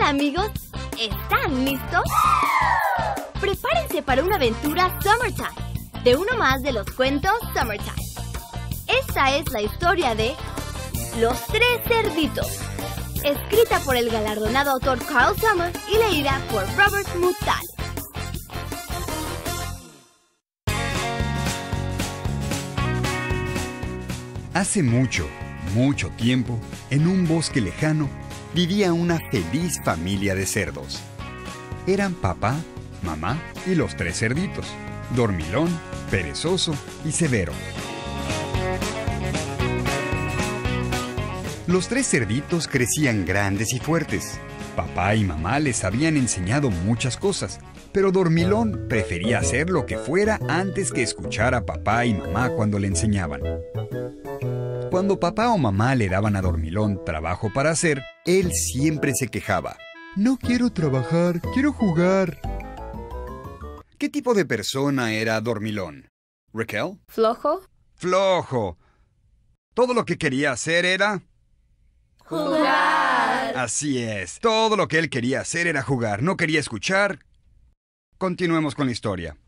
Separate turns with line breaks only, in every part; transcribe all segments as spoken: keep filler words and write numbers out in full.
Hola amigos, ¿están listos? Prepárense para una aventura Summertime, de uno más de los cuentos Summertime. Esta es la historia de Los Tres Cerditos, escrita por el galardonado autor Carl Summers y leída por Robert Muttal.
Hace mucho, mucho tiempo, en un bosque lejano, vivía una feliz familia de cerdos. Eran papá, mamá y los tres cerditos, Dormilón, Perezoso y Severo. Los tres cerditos crecían grandes y fuertes. Papá y mamá les habían enseñado muchas cosas, pero Dormilón prefería hacer lo que fuera antes que escuchar a papá y mamá cuando le enseñaban. Cuando papá o mamá le daban a Dormilón trabajo para hacer, él siempre se quejaba. No quiero trabajar, quiero jugar. ¿Qué tipo de persona era Dormilón? ¿Raquel?
¿Flojo?
Flojo. Todo lo que quería hacer era...
¡jugar!
Así es. Todo lo que él quería hacer era jugar. No quería escuchar. Continuemos con la historia.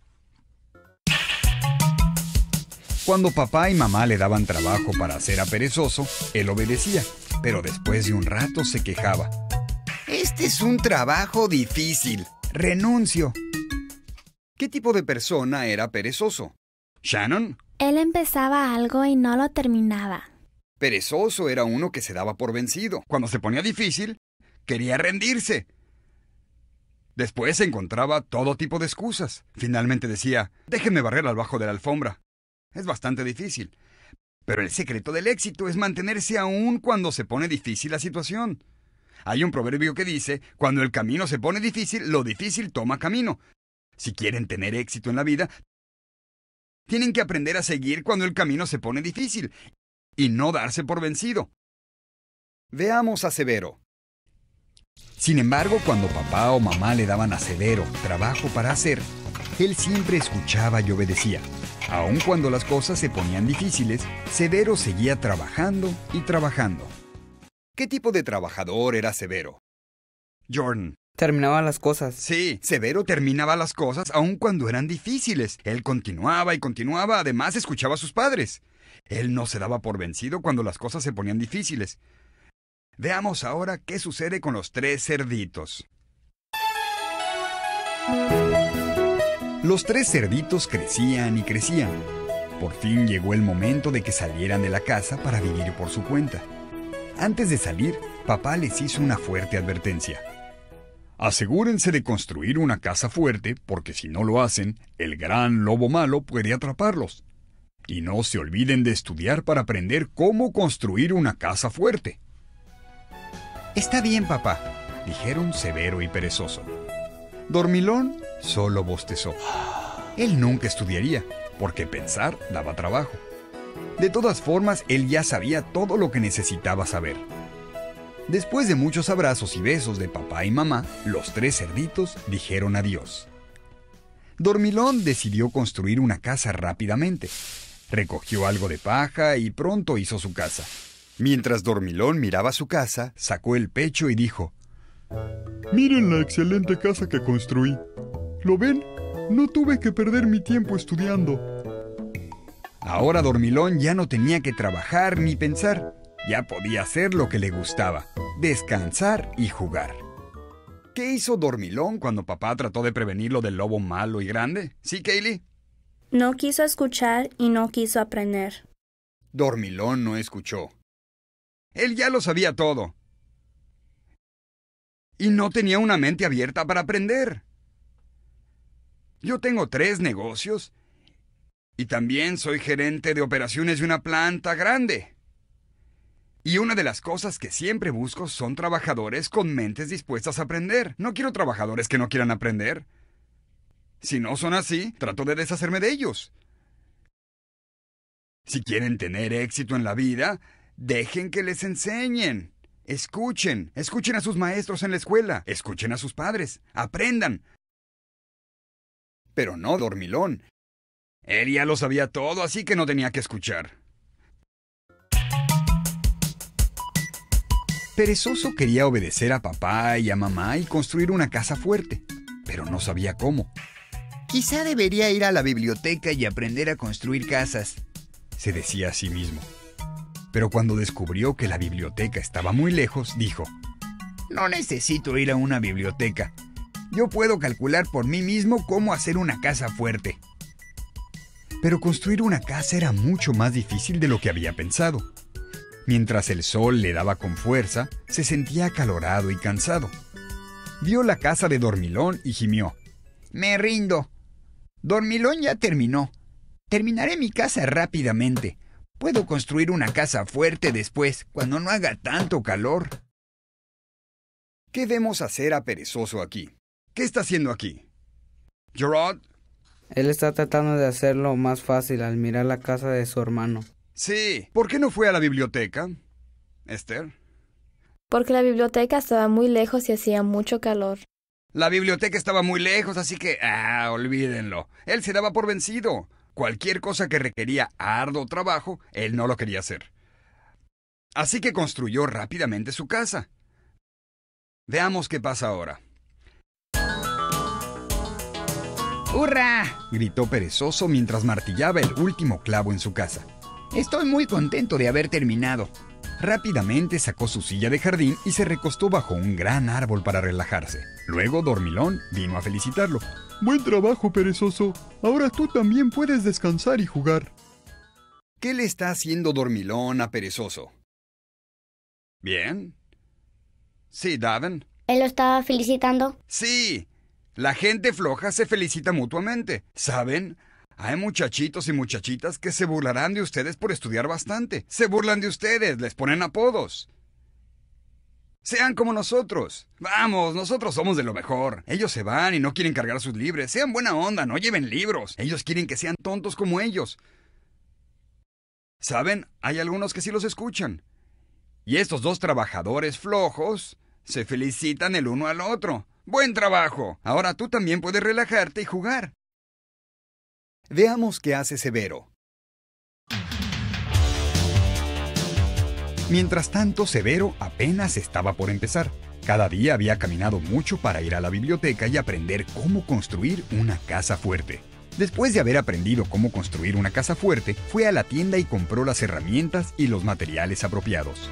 Cuando papá y mamá le daban trabajo para hacer a Perezoso, él obedecía, pero después de un rato se quejaba. Este es un trabajo difícil. Renuncio. ¿Qué tipo de persona era Perezoso? ¿Shannon?
Él empezaba algo y no lo terminaba.
Perezoso era uno que se daba por vencido. Cuando se ponía difícil, quería rendirse. Después encontraba todo tipo de excusas. Finalmente decía, déjenme barrer al bajo de la alfombra. Es bastante difícil. Pero el secreto del éxito es mantenerse aún cuando se pone difícil la situación. Hay un proverbio que dice, cuando el camino se pone difícil, lo difícil toma camino. Si quieren tener éxito en la vida, tienen que aprender a seguir cuando el camino se pone difícil y no darse por vencido. Veamos a Severo. Sin embargo, cuando papá o mamá le daban a Severo trabajo para hacer, él siempre escuchaba y obedecía. Aun cuando las cosas se ponían difíciles, Severo seguía trabajando y trabajando. ¿Qué tipo de trabajador era Severo? Jordan.
Terminaba las cosas.
Sí, Severo terminaba las cosas aun cuando eran difíciles. Él continuaba y continuaba, además escuchaba a sus padres. Él no se daba por vencido cuando las cosas se ponían difíciles. Veamos ahora qué sucede con los tres cerditos. Los tres cerditos crecían y crecían. Por fin llegó el momento de que salieran de la casa para vivir por su cuenta. Antes de salir, papá les hizo una fuerte advertencia. Asegúrense de construir una casa fuerte, porque si no lo hacen, el gran lobo malo puede atraparlos. Y no se olviden de estudiar para aprender cómo construir una casa fuerte. Está bien, papá, dijeron Severo y Perezoso. Dormilón solo bostezó. Él nunca estudiaría, porque pensar daba trabajo. De todas formas, él ya sabía todo lo que necesitaba saber. Después de muchos abrazos y besos de papá y mamá, los tres cerditos dijeron adiós. Dormilón decidió construir una casa rápidamente. Recogió algo de paja y pronto hizo su casa. Mientras Dormilón miraba su casa, sacó el pecho y dijo: «Miren la excelente casa que construí. ¿Lo ven? No tuve que perder mi tiempo estudiando». Ahora Dormilón ya no tenía que trabajar ni pensar. Ya podía hacer lo que le gustaba, descansar y jugar. ¿Qué hizo Dormilón cuando papá trató de prevenirlo del lobo malo y grande? ¿Sí, Kaylee?
No quiso escuchar y no quiso aprender.
Dormilón no escuchó. Él ya lo sabía todo. Y no tenía una mente abierta para aprender. Yo tengo tres negocios y también soy gerente de operaciones de una planta grande. Y una de las cosas que siempre busco son trabajadores con mentes dispuestas a aprender. No quiero trabajadores que no quieran aprender. Si no son así, trato de deshacerme de ellos. Si quieren tener éxito en la vida, dejen que les enseñen. Escuchen, escuchen a sus maestros en la escuela, escuchen a sus padres, aprendan. Pero no Dormilón. Él ya lo sabía todo, así que no tenía que escuchar. Perezoso quería obedecer a papá y a mamá y construir una casa fuerte, pero no sabía cómo.
Quizá debería ir a la biblioteca y aprender a construir casas,
se decía a sí mismo. Pero cuando descubrió que la biblioteca estaba muy lejos, dijo:
no necesito ir a una biblioteca. Yo puedo calcular por mí mismo cómo hacer una casa fuerte.
Pero construir una casa era mucho más difícil de lo que había pensado. Mientras el sol le daba con fuerza, se sentía acalorado y cansado. Vio la casa de Dormilón y gimió:
me rindo. Dormilón ya terminó. Terminaré mi casa rápidamente. Puedo construir una casa fuerte después, cuando no haga tanto calor.
¿Qué vemos hacer a Perezoso aquí? ¿Qué está haciendo aquí? ¿Gerard?
Él está tratando de hacerlo más fácil al mirar la casa de su hermano.
Sí. ¿Por qué no fue a la biblioteca, Esther?
Porque la biblioteca estaba muy lejos y hacía mucho calor.
La biblioteca estaba muy lejos, así que... ah, olvídenlo. Él se daba por vencido. Cualquier cosa que requería arduo trabajo, él no lo quería hacer. Así que construyó rápidamente su casa. Veamos qué pasa ahora.
¡Hurra!,
gritó Perezoso mientras martillaba el último clavo en su casa.
Estoy muy contento de haber terminado.
Rápidamente sacó su silla de jardín y se recostó bajo un gran árbol para relajarse. Luego Dormilón vino a felicitarlo.
Buen trabajo, Perezoso. Ahora tú también puedes descansar y jugar.
¿Qué le está haciendo Dormilón a Perezoso? ¿Bien? Sí, Daven.
¿Él lo estaba felicitando?
Sí. La gente floja se felicita mutuamente. ¿Saben? Hay muchachitos y muchachitas que se burlarán de ustedes por estudiar bastante. Se burlan de ustedes, les ponen apodos. Sean como nosotros. Vamos, nosotros somos de lo mejor. Ellos se van y no quieren cargar sus libres. Sean buena onda, no lleven libros. Ellos quieren que sean tontos como ellos. ¿Saben? Hay algunos que sí los escuchan. Y estos dos trabajadores flojos se felicitan el uno al otro. ¡Buen trabajo! Ahora tú también puedes relajarte y jugar. Veamos qué hace Severo. Mientras tanto, Severo apenas estaba por empezar. Cada día había caminado mucho para ir a la biblioteca y aprender cómo construir una casa fuerte. Después de haber aprendido cómo construir una casa fuerte, fue a la tienda y compró las herramientas y los materiales apropiados.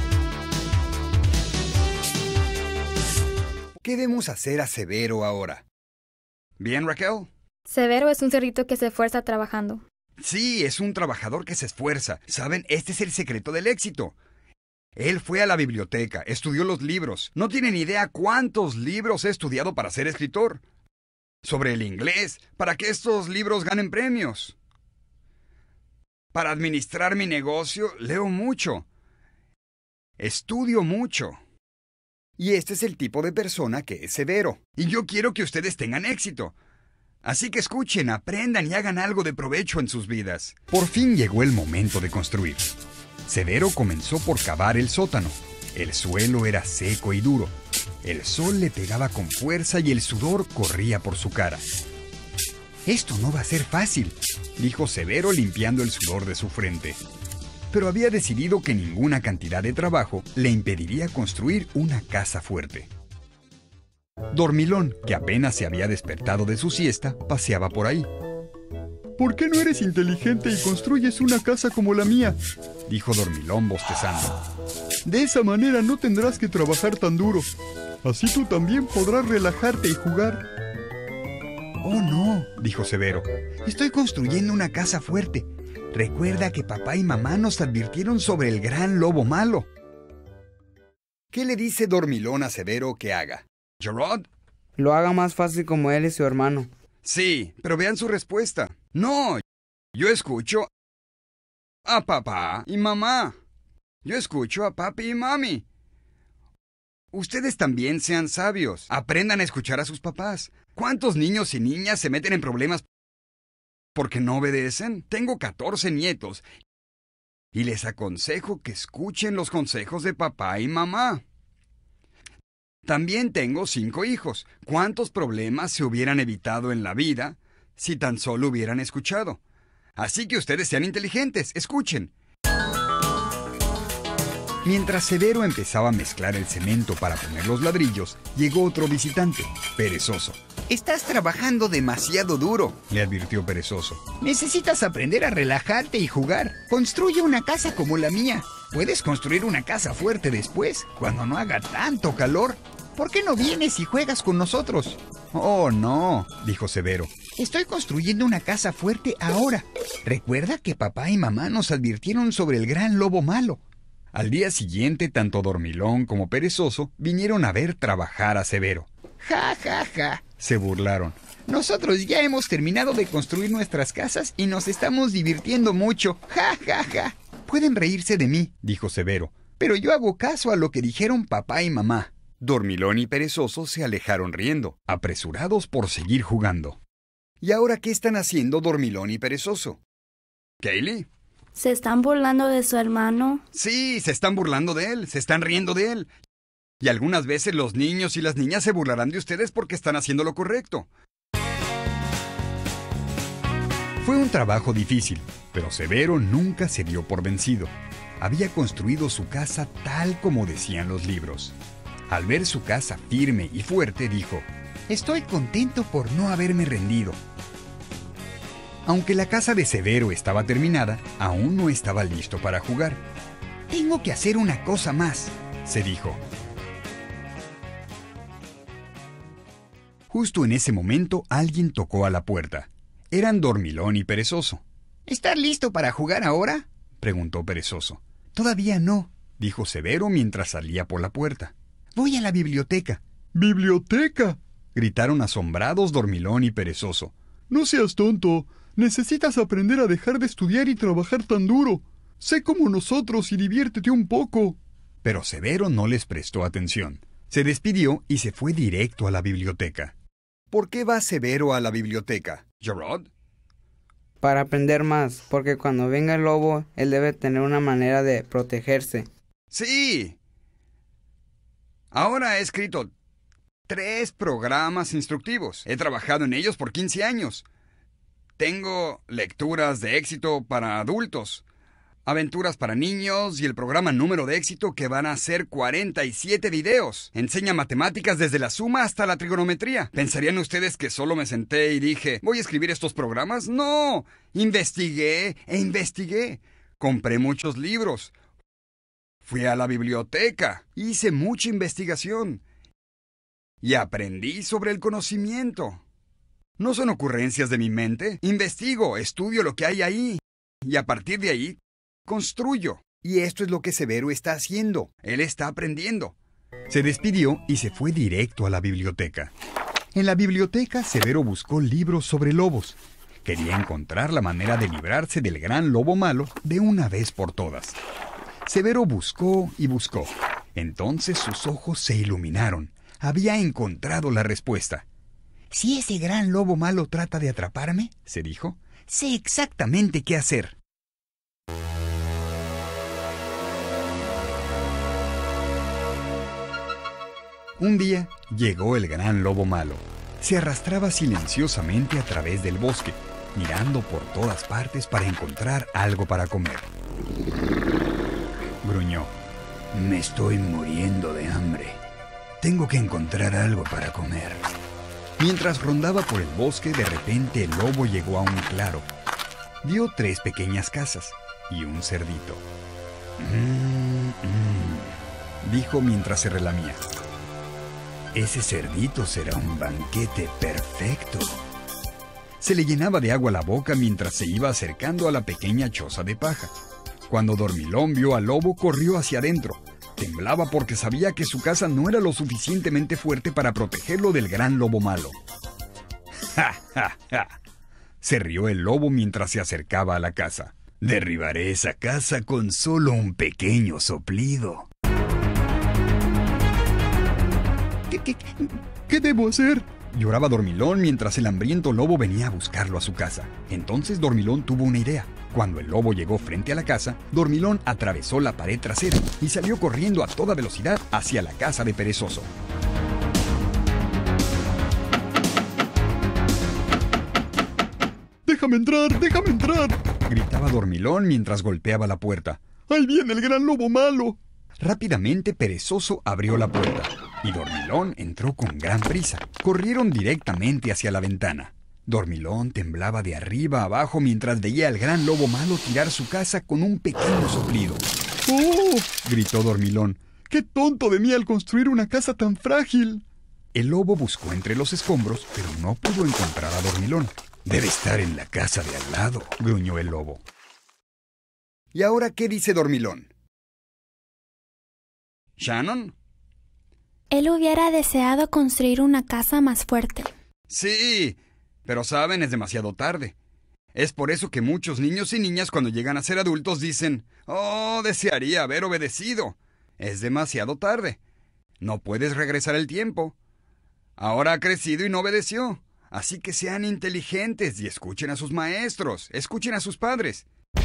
¿Qué debemos hacer a Severo ahora? ¿Bien, Raquel?
Severo es un cerdito que se esfuerza trabajando.
Sí, es un trabajador que se esfuerza. ¿Saben? Este es el secreto del éxito. Él fue a la biblioteca, estudió los libros. No tienen idea cuántos libros he estudiado para ser escritor. Sobre el inglés, para que estos libros ganen premios. Para administrar mi negocio, leo mucho. Estudio mucho. Y este es el tipo de persona que es Severo. Y yo quiero que ustedes tengan éxito. Así que escuchen, aprendan y hagan algo de provecho en sus vidas. Por fin llegó el momento de construir. Severo comenzó por cavar el sótano. El suelo era seco y duro. El sol le pegaba con fuerza y el sudor corría por su cara. «Esto no va a ser fácil», dijo Severo limpiando el sudor de su frente. Pero había decidido que ninguna cantidad de trabajo le impediría construir una casa fuerte. Dormilón, que apenas se había despertado de su siesta, paseaba por ahí.
¿Por qué no eres inteligente y construyes una casa como la mía?,
dijo Dormilón bostezando.
De esa manera no tendrás que trabajar tan duro. Así tú también podrás relajarte y jugar.
Oh no, dijo Severo. Estoy construyendo una casa fuerte. Recuerda que papá y mamá nos advirtieron sobre el gran lobo malo. ¿Qué le dice Dormilón a Severo que haga? ¿Gerard?
Lo haga más fácil como él y su hermano.
Sí, pero vean su respuesta. No, yo escucho a papá y mamá. Yo escucho a papi y mami. Ustedes también sean sabios. Aprendan a escuchar a sus papás. ¿Cuántos niños y niñas se meten en problemas porque no obedecen? Tengo catorce nietos y les aconsejo que escuchen los consejos de papá y mamá. También tengo cinco hijos. ¿Cuántos problemas se hubieran evitado en la vida si tan solo hubieran escuchado? Así que ustedes sean inteligentes, escuchen. Mientras Severo empezaba a mezclar el cemento para poner los ladrillos, llegó otro visitante, Perezoso.
Estás trabajando demasiado duro,
le advirtió Perezoso.
Necesitas aprender a relajarte y jugar. Construye una casa como la mía. Puedes construir una casa fuerte después, cuando no haga tanto calor. ¿Por qué no vienes y juegas con nosotros?
Oh, no, dijo Severo.
Estoy construyendo una casa fuerte ahora. Recuerda que papá y mamá nos advirtieron sobre el gran lobo malo.
Al día siguiente, tanto Dormilón como Perezoso vinieron a ver trabajar a Severo.
Ja, ja, ja,
se burlaron.
Nosotros ya hemos terminado de construir nuestras casas y nos estamos divirtiendo mucho. Ja, ja, ja.
Pueden reírse de mí, dijo Severo,
pero yo hago caso a lo que dijeron papá y mamá.
Dormilón y Perezoso se alejaron riendo, apresurados por seguir jugando. ¿Y ahora qué están haciendo Dormilón y Perezoso? ¿Kaylee?
¿Se están burlando de su hermano?
Sí, se están burlando de él, se están riendo de él. Y algunas veces los niños y las niñas se burlarán de ustedes porque están haciendo lo correcto. Fue un trabajo difícil, pero Severo nunca se dio por vencido. Había construido su casa tal como decían los libros. Al ver su casa firme y fuerte, dijo:
Estoy contento por no haberme rendido.
Aunque la casa de Severo estaba terminada, aún no estaba listo para jugar.
Tengo que hacer una cosa más,
se dijo. Justo en ese momento, alguien tocó a la puerta. Eran Dormilón y Perezoso.
¿Estás listo para jugar ahora?,
preguntó Perezoso.
Todavía no,
dijo Severo mientras salía por la puerta.
Voy a la biblioteca.
¿Biblioteca?,
gritaron asombrados Dormilón y Perezoso.
No seas tonto. Necesitas aprender a dejar de estudiar y trabajar tan duro. Sé como nosotros y diviértete un poco.
Pero Severo no les prestó atención. Se despidió y se fue directo a la biblioteca. ¿Por qué va Severo a la biblioteca, Gerard?
Para aprender más, porque cuando venga el lobo, él debe tener una manera de protegerse.
¡Sí! Ahora he escrito tres programas instructivos. He trabajado en ellos por quince años. Tengo lecturas de éxito para adultos, aventuras para niños y el programa número de éxito que van a ser cuarenta y siete videos. Enseña matemáticas desde la suma hasta la trigonometría. ¿Pensarían ustedes que solo me senté y dije, voy a escribir estos programas? ¡No! Investigué e investigué. Compré muchos libros. Fui a la biblioteca. Hice mucha investigación. Y aprendí sobre el conocimiento. No son ocurrencias de mi mente. Investigo, estudio lo que hay ahí. Y a partir de ahí, construyo. Y esto es lo que Severo está haciendo. Él está aprendiendo. Se despidió y se fue directo a la biblioteca. En la biblioteca, Severo buscó libros sobre lobos. Quería encontrar la manera de librarse del gran lobo malo de una vez por todas. Severo buscó y buscó. Entonces sus ojos se iluminaron. Había encontrado la respuesta.
Si ese gran lobo malo trata de atraparme,
se dijo,
sé exactamente qué hacer.
Un día llegó el gran lobo malo. Se arrastraba silenciosamente a través del bosque, mirando por todas partes para encontrar algo para comer. Gruñó.
Me estoy muriendo de hambre. Tengo que encontrar algo para comer.
Mientras rondaba por el bosque, de repente el lobo llegó a un claro. Vio tres pequeñas casas y un cerdito.
Mmm, mmm,
dijo mientras se relamía.
Ese cerdito será un banquete perfecto.
Se le llenaba de agua la boca mientras se iba acercando a la pequeña choza de paja. Cuando Dormilón vio al lobo, corrió hacia adentro. Temblaba porque sabía que su casa no era lo suficientemente fuerte para protegerlo del gran lobo malo. ¡Ja, ja, ja! Se rió el lobo mientras se acercaba a la casa.
Derribaré esa casa con solo un pequeño soplido.
¿Qué, qué, qué debo hacer?
Lloraba Dormilón mientras el hambriento lobo venía a buscarlo a su casa. Entonces Dormilón tuvo una idea. Cuando el lobo llegó frente a la casa, Dormilón atravesó la pared trasera y salió corriendo a toda velocidad hacia la casa de Perezoso.
¡Déjame entrar! ¡Déjame entrar!
Gritaba Dormilón mientras golpeaba la puerta.
¡Ahí viene el gran lobo malo!
Rápidamente Perezoso abrió la puerta y Dormilón entró con gran prisa. Corrieron directamente hacia la ventana. Dormilón temblaba de arriba a abajo mientras veía al gran lobo malo tirar su casa con un pequeño soplido.
¡Oh!
Gritó Dormilón.
¡Qué tonto de mí al construir una casa tan frágil!
El lobo buscó entre los escombros, pero no pudo encontrar a Dormilón. Debe estar en la casa de al lado, gruñó el lobo. ¿Y ahora qué dice Dormilón? ¿Shannon?
Él hubiera deseado construir una casa más fuerte.
Sí, pero saben, es demasiado tarde. Es por eso que muchos niños y niñas cuando llegan a ser adultos dicen, «Oh, desearía haber obedecido». Es demasiado tarde. No puedes regresar el tiempo. Ahora ha crecido y no obedeció. Así que sean inteligentes y escuchen a sus maestros, escuchen a sus padres.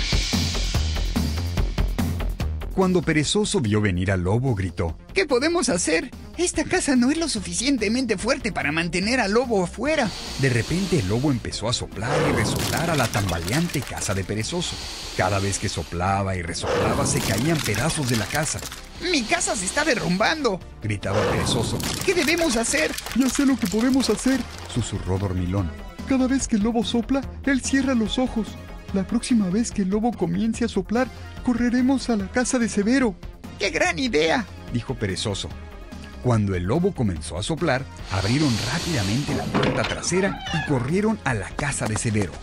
Cuando Perezoso vio venir al lobo, gritó,
¿qué podemos hacer? Esta casa no es lo suficientemente fuerte para mantener al lobo afuera.
De repente el lobo empezó a soplar y resoplar a la tambaleante casa de Perezoso. Cada vez que soplaba y resoplaba se caían pedazos de la casa.
¡Mi casa se está derrumbando!,
gritaba Perezoso.
¿Qué debemos hacer?
Ya sé lo que podemos hacer,
susurró Dormilón.
Cada vez que el lobo sopla, él cierra los ojos. La próxima vez que el lobo comience a soplar, correremos a la casa de Severo.
¡Qué gran idea!,
dijo Perezoso. Cuando el lobo comenzó a soplar, abrieron rápidamente la puerta trasera y corrieron a la casa de Severo.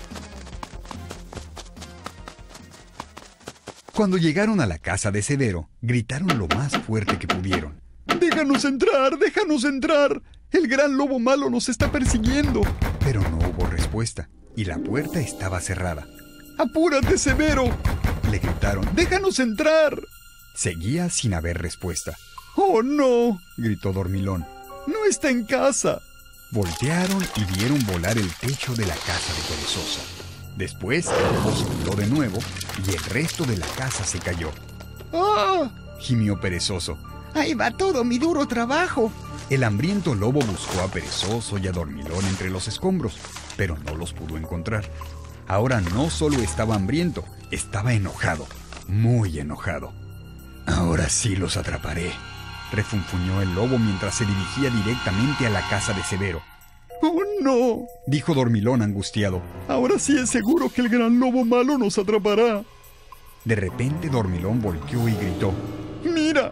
Cuando llegaron a la casa de Severo, gritaron lo más fuerte que pudieron.
¡Déjanos entrar! ¡Déjanos entrar! ¡El gran lobo malo nos está persiguiendo!
Pero no hubo respuesta y la puerta estaba cerrada.
¡Apúrate, Severo!,
le gritaron.
¡Déjanos entrar!
Seguía sin haber respuesta.
¡Oh, no!,
gritó Dormilón.
¡No está en casa!
Voltearon y vieron volar el techo de la casa de Perezoso. Después el lobo sopló de nuevo y el resto de la casa se cayó.
¡Oh!,
gimió Perezoso.
¡Ahí va todo mi duro trabajo!
El hambriento lobo buscó a Perezoso y a Dormilón entre los escombros, pero no los pudo encontrar. Ahora no solo estaba hambriento, estaba enojado, muy enojado. Ahora sí los atraparé, refunfuñó el lobo mientras se dirigía directamente a la casa de Severo.
¡Oh, no!,
dijo Dormilón angustiado.
Ahora sí es seguro que el gran lobo malo nos atrapará.
De repente Dormilón volteó y gritó.
¡Mira!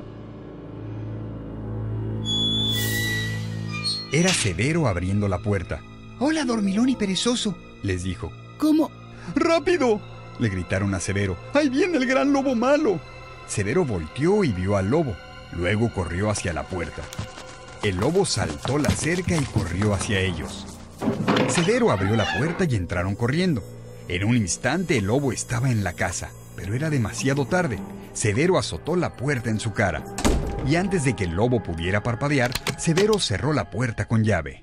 Era Severo abriendo la puerta.
Hola, Dormilón y Perezoso,
les dijo.
¿Cómo?
¡Rápido!,
le gritaron a Severo.
¡Ahí viene el gran lobo malo!
Severo volteó y vio al lobo. Luego corrió hacia la puerta. El lobo saltó la cerca y corrió hacia ellos. Severo abrió la puerta y entraron corriendo. En un instante el lobo estaba en la casa, pero era demasiado tarde. Severo azotó la puerta en su cara. Y antes de que el lobo pudiera parpadear, Severo cerró la puerta con llave.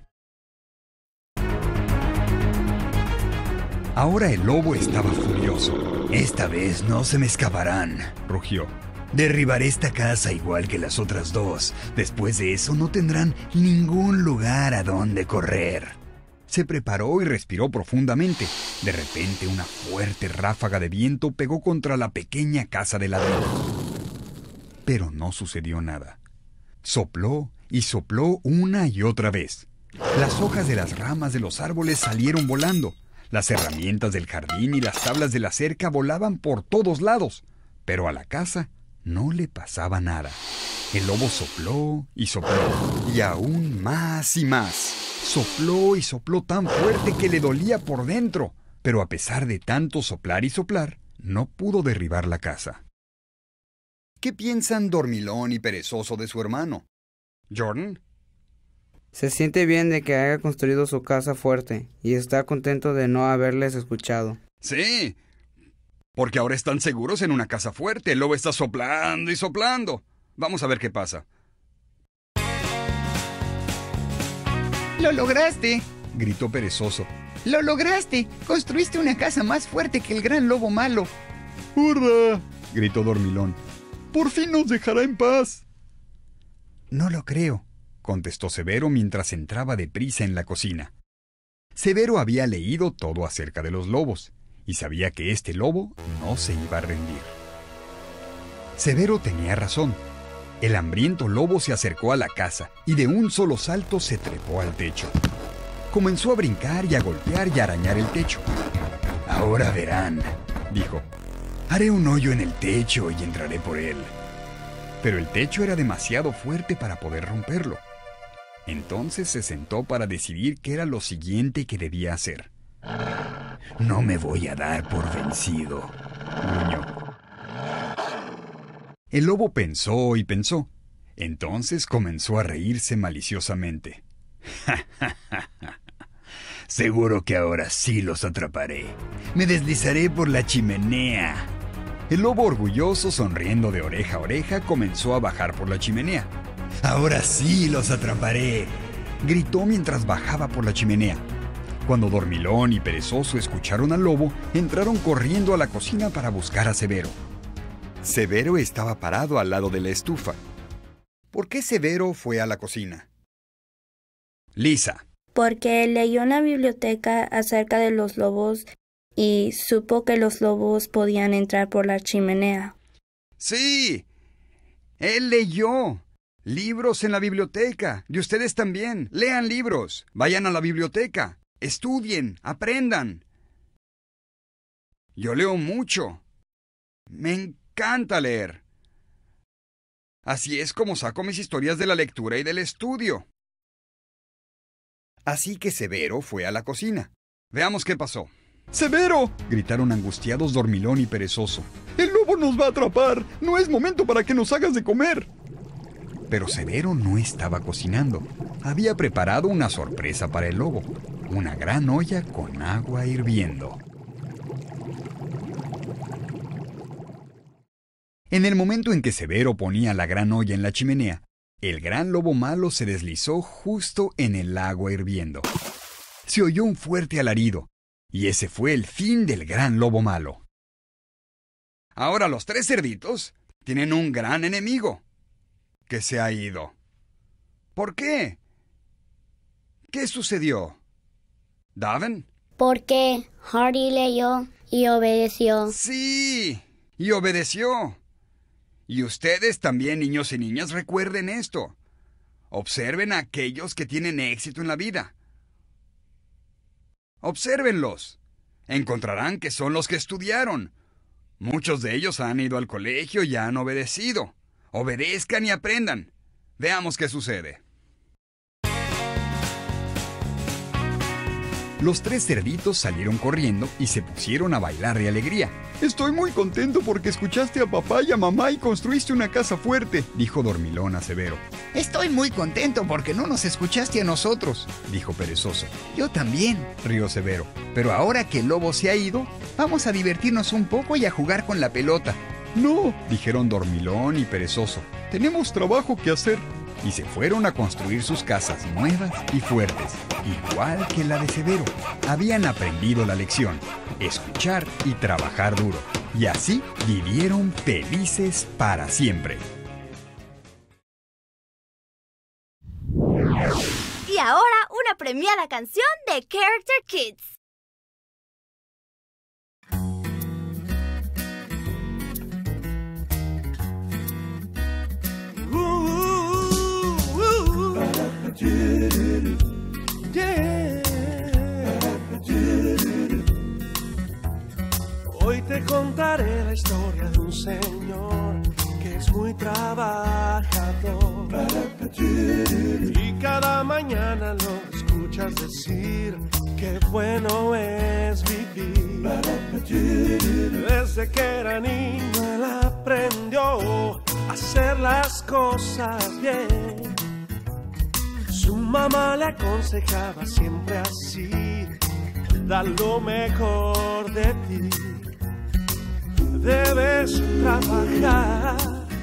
Ahora el lobo estaba furioso. Esta vez no se me escaparán, rugió. Derribaré esta casa igual que las otras dos. Después de eso no tendrán ningún lugar a donde correr. Se preparó y respiró profundamente. De repente una fuerte ráfaga de viento pegó contra la pequeña casa de ladrillos. Pero no sucedió nada. Sopló y sopló una y otra vez. Las hojas de las ramas de los árboles salieron volando. Las herramientas del jardín y las tablas de la cerca volaban por todos lados. Pero a la casa no le pasaba nada. El lobo sopló y sopló, y aún más y más. Sopló y sopló tan fuerte que le dolía por dentro. Pero a pesar de tanto soplar y soplar, no pudo derribar la casa. ¿Qué piensan Dormilón y Perezoso de su hermano? ¿Jordan?
Se siente bien de que haya construido su casa fuerte y está contento de no haberles escuchado.
Sí, porque ahora están seguros en una casa fuerte. El lobo está soplando y soplando. Vamos a ver qué pasa.
¡Lo lograste!,
gritó Perezoso.
¡Lo lograste! Construiste una casa más fuerte que el gran lobo malo.
¡Hurra!,
gritó Dormilón.
¡Por fin nos dejará en paz!
No lo creo, contestó Severo mientras entraba deprisa en la cocina. Severo había leído todo acerca de los lobos y sabía que este lobo no se iba a rendir. Severo tenía razón. El hambriento lobo se acercó a la casa y de un solo salto se trepó al techo. Comenzó a brincar y a golpear y a arañar el techo. «Ahora verán», dijo. «Haré un hoyo en el techo y entraré por él». Pero el techo era demasiado fuerte para poder romperlo. Entonces se sentó para decidir qué era lo siguiente que debía hacer. «No me voy a dar por vencido», gruñó. El lobo pensó y pensó. Entonces comenzó a reírse maliciosamente. «Ja, ja, ja, ja. Seguro que ahora sí los atraparé. Me deslizaré por la chimenea». El lobo, orgulloso, sonriendo de oreja a oreja, comenzó a bajar por la chimenea. «Ahora sí los atraparé», gritó mientras bajaba por la chimenea. Cuando Dormilón y Perezoso escucharon al lobo, entraron corriendo a la cocina para buscar a Severo. Severo estaba parado al lado de la estufa. ¿Por qué Severo fue a la cocina? Lisa.
Porque leyó en la biblioteca acerca de los lobos y supo que los lobos podían entrar por la chimenea.
¡Sí! Él leyó libros en la biblioteca. Y ustedes también. Lean libros. Vayan a la biblioteca. Estudien. Aprendan. Yo leo mucho. Me encanta leer. Así es como saco mis historias de la lectura y del estudio. Así que Severo fue a la cocina. Veamos qué pasó.
¡Severo!,
gritaron angustiados Dormilón y Perezoso.
¡El lobo nos va a atrapar! ¡No es momento para que nos hagas de comer!
Pero Severo no estaba cocinando. Había preparado una sorpresa para el lobo. Una gran olla con agua hirviendo. En el momento en que Severo ponía la gran olla en la chimenea, el gran lobo malo se deslizó justo en el agua hirviendo. Se oyó un fuerte alarido, y ese fue el fin del gran lobo malo. Ahora los tres cerditos tienen un gran enemigo, que se ha ido. ¿Por qué? ¿Qué sucedió? ¿Daven?
Porque Hardy leyó y obedeció.
Sí, y obedeció. Y ustedes también, niños y niñas, recuerden esto. Observen a aquellos que tienen éxito en la vida. Obsérvenlos. Encontrarán que son los que estudiaron. Muchos de ellos han ido al colegio y han obedecido. Obedezcan y aprendan. Veamos qué sucede. Los tres cerditos salieron corriendo y se pusieron a bailar de alegría.
Estoy muy contento porque escuchaste a papá y a mamá y construiste una casa fuerte,
dijo Dormilón a Severo.
Estoy muy contento porque no nos escuchaste a nosotros,
dijo Perezoso.
Yo también,
rió Severo.
Pero ahora que el lobo se ha ido, vamos a divertirnos un poco y a jugar con la pelota.
No,
dijeron Dormilón y Perezoso.
Tenemos trabajo que hacer.
Y se fueron a construir sus casas nuevas y fuertes, igual que la de Severo. Habían aprendido la lección, escuchar y trabajar duro. Y así vivieron felices para siempre.
Y ahora una premiada canción de Character Kids.
Hoy te contaré la historia de un señor que es muy trabajador y cada mañana lo escuchas decir qué bueno es vivir. Desde que era niño él aprendió a hacer las cosas bien. Su mamá le aconsejaba siempre así: da lo mejor de ti. Debes trabajar,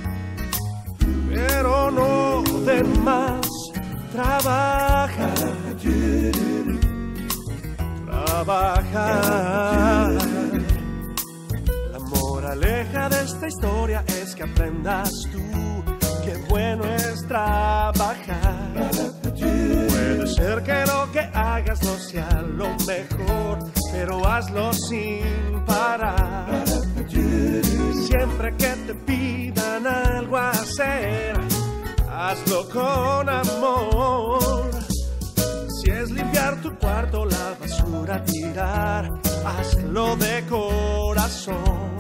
pero no de más. Trabaja, trabajar. La moraleja de esta historia es que aprendas tú qué bueno es trabajar. Puede ser que lo que hagas no sea lo mejor, pero hazlo sin parar. Siempre que te pidan algo a hacer, hazlo con amor. Si es limpiar tu cuarto, la basura tirar, hazlo de corazón.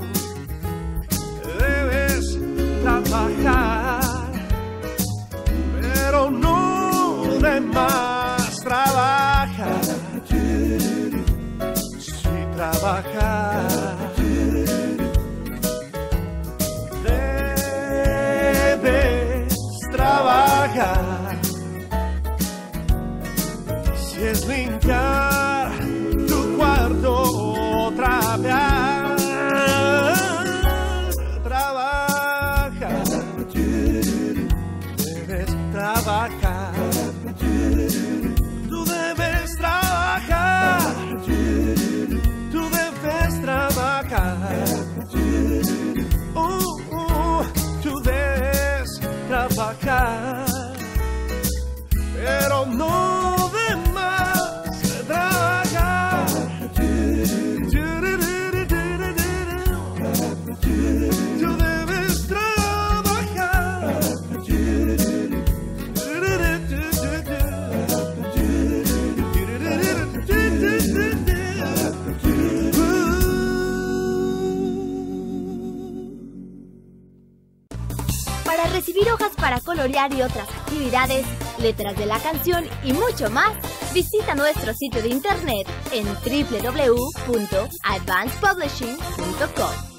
Debes trabajar, pero no de más. Trabaja, sí, trabaja. Debes trabajar. Si es limpiar tu cuarto, trapear, trabaja, debes trabajar, tú debes trabajar, tú debes trabajar, uh, uh, tú debes trabajar, pero no de más trabajar. Tú debes trabajar.
Para recibir hojas para colorear y otras actividades, letras de la canción y mucho más, visita nuestro sitio de internet en w w w punto advanced publishing punto com.